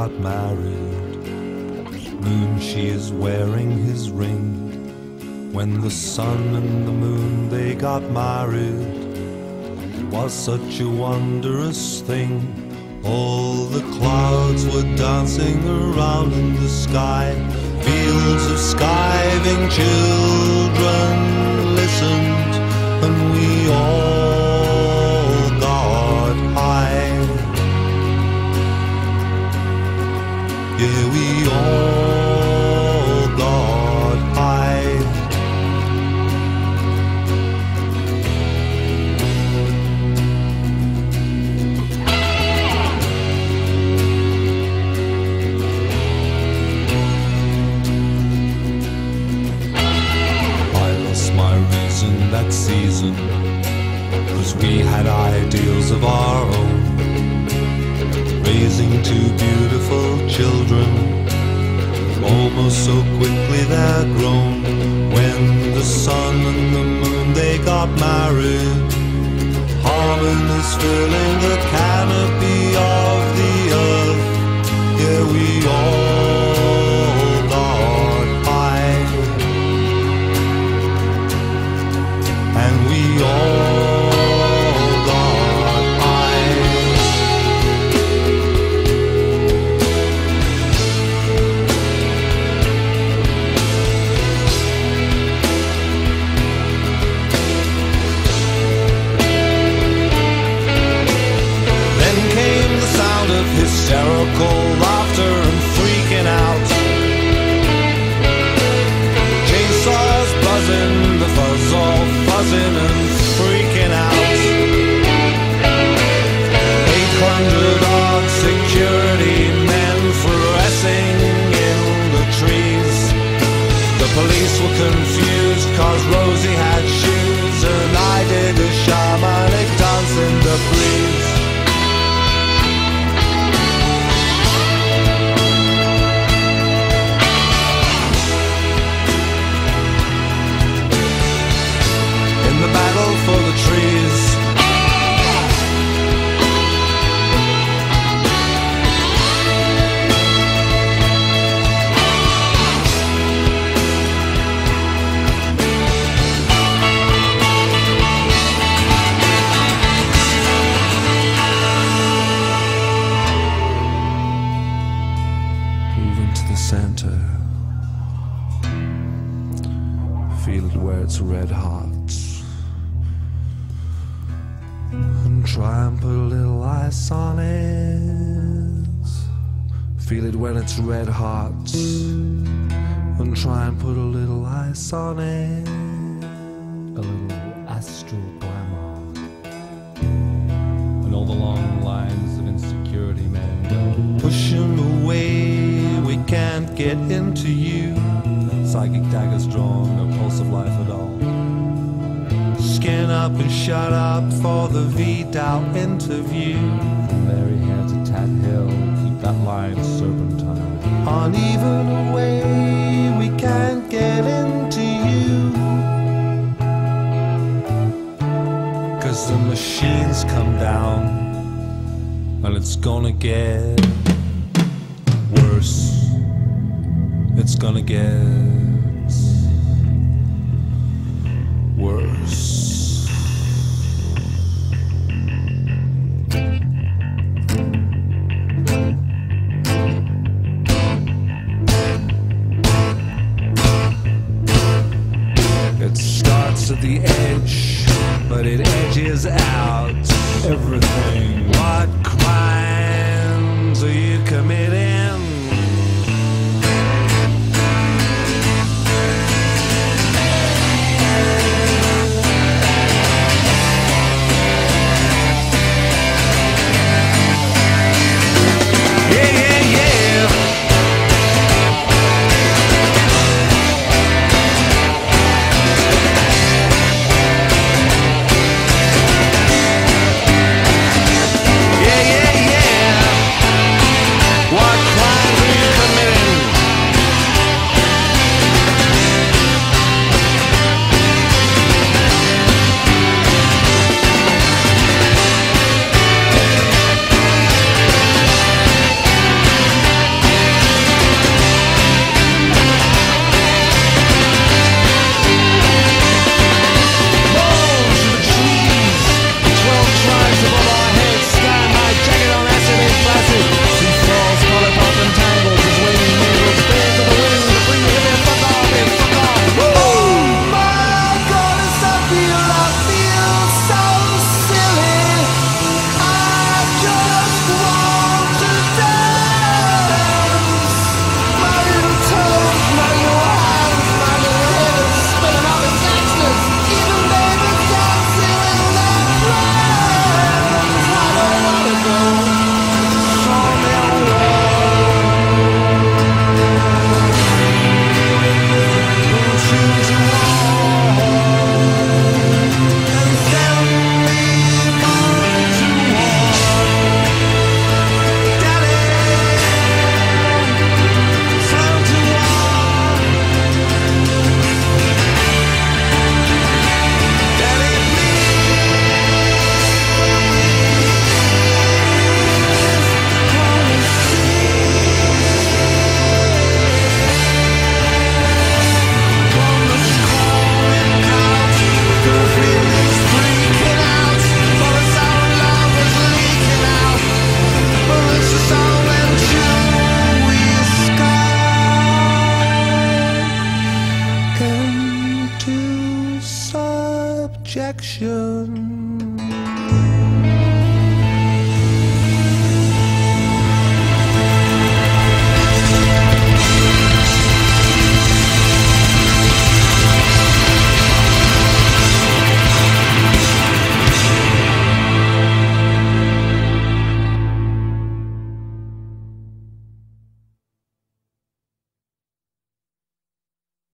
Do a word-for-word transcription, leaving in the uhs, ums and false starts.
got married. Moon, she is wearing his ring. When the sun and the moon, they got married. It was such a wondrous thing. All the clouds were dancing around in the sky. Fields of skiving children listened, and we all got high. Yeah, we all got high. That season, 'cause we had ideals of our own, raising two beautiful children, almost so quickly they're grown. When the sun and the moon, they got married, harmonies filling the canopy of the earth. Yeah, we all got high, and we all got high. Then came the sound of hysterical laughter and freaking out. Chainsaws buzzing, the fuzz all buzzing and freaking out. eight hundred odd security men dressing in the trees. The police were confused 'cause Rosie had shoes and I did a shamanic dance in the breeze. Battle for the trees. Move into the center. Feel it where it's red hot. Try and put a little ice on it. Feel it when it's red hot. And try and put a little ice on it. A little astral glamour. And all the long lines of insecurity men go pushing away, we can't get into you. Psychic daggers drawn, no pulse of life at all. Skin up and shut up for the V-Doubt interview. From Mary Hair to Tat Hill, keep that line serpentine. Uneven away, we can't get into you. 'Cause the machines come down, and it's gonna get worse. It's gonna get worse. It starts at the edge, but it edges out everything. What crimes are you committing? What crime objection.